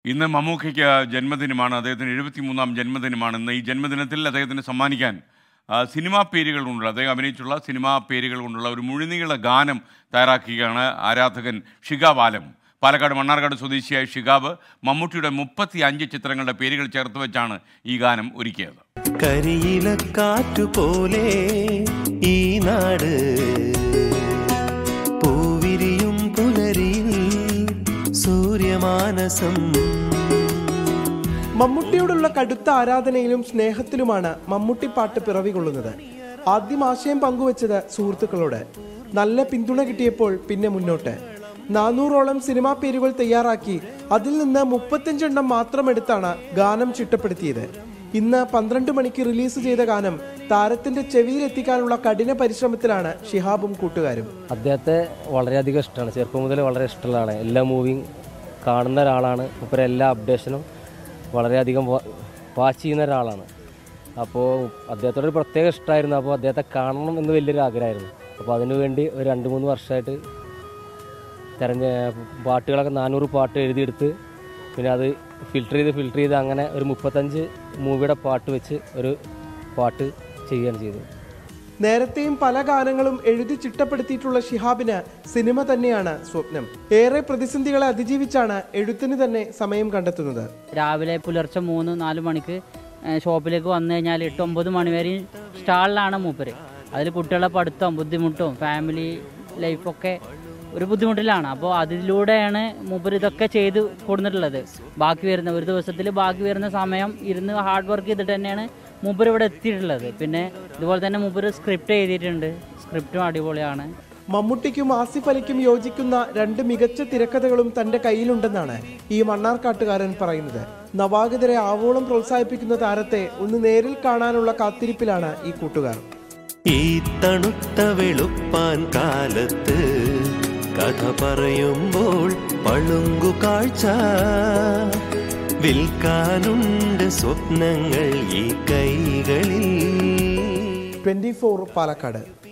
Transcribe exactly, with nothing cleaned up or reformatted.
ഇന്ന് മമ്മൂക്കയ്ക്ക് ജന്മദിനമാണ്. അദ്ദേഹത്തിന് എഴുപത്തി മൂന്നാം ജന്മദിനമാണ്. ഇന്ന് ഈ ജന്മദിനത്തിൽ അദ്ദേഹത്തിന് സമ്മാനിക്കാൻ സിനിമാ പേരുകൾ കൊണ്ടുള്ള അദ്ദേഹം അഭിനയിച്ചുള്ള സിനിമാ പേരുകൾ കൊണ്ടുള്ള ഒരു മുഴുനീള ഗാനം തയ്യാറാക്കുകയാണ് ആരാധകൻ ഷിഗാബ് ആലം. പാലക്കാട് മണ്ണാർക്കാട് സ്വദേശിയായ ഷിഗാബ് മമ്മൂട്ടിയുടെ മുപ്പത്തി അഞ്ച് ചിത്രങ്ങളുടെ പേരുകൾ ചേർത്ത് വെച്ചാണ് ഈ ഗാനം ഒരുക്കിയത്. കരിയിലക്കാറ്റുപോലെ ഈ നാട് പൂവിരിയും പുലരിയിൽ സൂര്യമാനസം. മമ്മൂട്ടിയോടുള്ള കടുത്ത ആരാധനയിലും സ്നേഹത്തിലുമാണ് മമ്മൂട്ടി പാട്ട് പിറവികൊള്ളുന്നത്. ആദ്യം ആശയം പങ്കുവച്ചത് സുഹൃത്തുക്കളോട്. നല്ല പിന്തുണ കിട്ടിയപ്പോൾ പിന്നെ മുന്നോട്ട് നാനൂറോളം സിനിമാ പേരുകൾ തയ്യാറാക്കി അതിൽ നിന്ന് മുപ്പത്തിയഞ്ചെണ്ണം മാത്രം എടുത്താണ് ഗാനം ചിട്ടപ്പെടുത്തിയത്. ഇന്ന് പന്ത്രണ്ട് മണിക്ക് റിലീസ് ചെയ്ത ഗാനം താരത്തിന്റെ ചെവിയിലെത്തിക്കാനുള്ള കഠിന പരിശ്രമത്തിലാണ് ഷിഹാബും കൂട്ടുകാരും. അദ്ദേഹത്തെ വളരെയധികം ഇഷ്ടമാണ്. ചെറുപ്പം മുതൽ വളരെ ഇഷ്ടമുള്ള ആളാണ്. എല്ലാ മൂവിയും കാണുന്ന ഒരാളാണ്. ഇപ്പോൾ എല്ലാ അപ്ഡേഷനും വളരെയധികം വാച്ച് ചെയ്യുന്ന ഒരാളാണ്. അപ്പോൾ അദ്ദേഹത്തോടൊരു പ്രത്യേക ഇഷ്ടമായിരുന്നു. അപ്പോൾ അദ്ദേഹത്തെ കാണണം എന്ന് വലിയൊരു ആഗ്രഹമായിരുന്നു. അപ്പോൾ അതിനുവേണ്ടി ഒരു രണ്ട് മൂന്ന് വർഷമായിട്ട് തിരഞ്ഞ പാട്ടുകളൊക്കെ നാനൂറ് പാട്ട് എഴുതിയെടുത്ത് പിന്നെ അത് ഫിൽട്ടർ ചെയ്ത് ഫിൽട്ടർ ചെയ്ത് അങ്ങനെ ഒരു മുപ്പത്തഞ്ച് മൂവിയുടെ പാട്ട് വെച്ച് ഒരു പാട്ട് ചെയ്യുകയാണ് ചെയ്തത്. നേരത്തെയും പല ഗാനങ്ങളും എഴുതി ചിട്ടപ്പെടുത്തിയിട്ടുള്ള ഷിഹാബിന് സിനിമ തന്നെയാണ് സ്വപ്നം. ഏറെ പ്രതിസന്ധികളെ അതിജീവിച്ചാണ് എഴുത്തിന് തന്നെ സമയം കണ്ടെത്തുന്നത്. രാവിലെ പുലർച്ചെ മൂന്ന് നാല് മണിക്ക് ഷോപ്പിലേക്ക് വന്നു കഴിഞ്ഞാൽ എട്ട് ഒമ്പത് മണിവരെ സ്റ്റാളിലാണ് മൂപ്പര്. അതിൽ കുട്ടികളെ പഠിത്തം ബുദ്ധിമുട്ടും ഫാമിലി ലൈഫൊക്കെ ഒരു ബുദ്ധിമുട്ടിലാണ്. അപ്പോൾ അതിലൂടെയാണ് മൂപ്പർ ഇതൊക്കെ ചെയ്ത് കൊടുത്തിട്ടുള്ളത്. ബാക്കി വരുന്ന ഒരു ദിവസത്തിൽ ബാക്കി വരുന്ന സമയം ഇരുന്ന് ഹാർഡ് വർക്ക് ചെയ്തിട്ട് തന്നെയാണ് മൂപ്പർ ഇവിടെ എത്തിയിട്ടുള്ളത്. പിന്നെ ഇതുപോലെ തന്നെ മൂപ്പർ സ്ക്രിപ്റ്റ് എഴുതിയിട്ടുണ്ട്. സ്ക്രിപ്റ്റും അടിപൊളിയാണ്. മമ്മൂട്ടിക്കും ആസിഫ് അലിക്കും യോജിക്കുന്ന രണ്ട് മികച്ച തിരക്കഥകളും തന്റെ കയ്യിലുണ്ടെന്നാണ് ഈ മണ്ണാർക്കാട്ടുകാരൻ പറയുന്നത്. നവാഗതരെ ആവോളം പ്രോത്സാഹിപ്പിക്കുന്ന താരത്തെ ഒന്ന് നേരിൽ കാണാനുള്ള കാത്തിരിപ്പിലാണ് ഈ കൂട്ടുകാർ. ഈ തണുത്ത വെളുപ്പാൻ കാലത്ത് കഥ പറയുമ്പോൾ പളുങ്കു കാഴ്ച വിൽക്കാനുണ്ട് സ്വപ്നങ്ങൾ ഈ കൈകളിൽ. Twenty four Palakkad.